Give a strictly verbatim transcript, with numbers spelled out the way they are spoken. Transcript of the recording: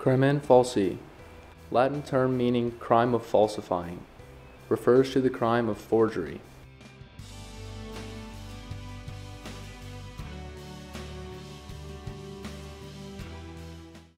Crimen falsi, Latin term meaning crime of falsifying, refers to the crime of forgery.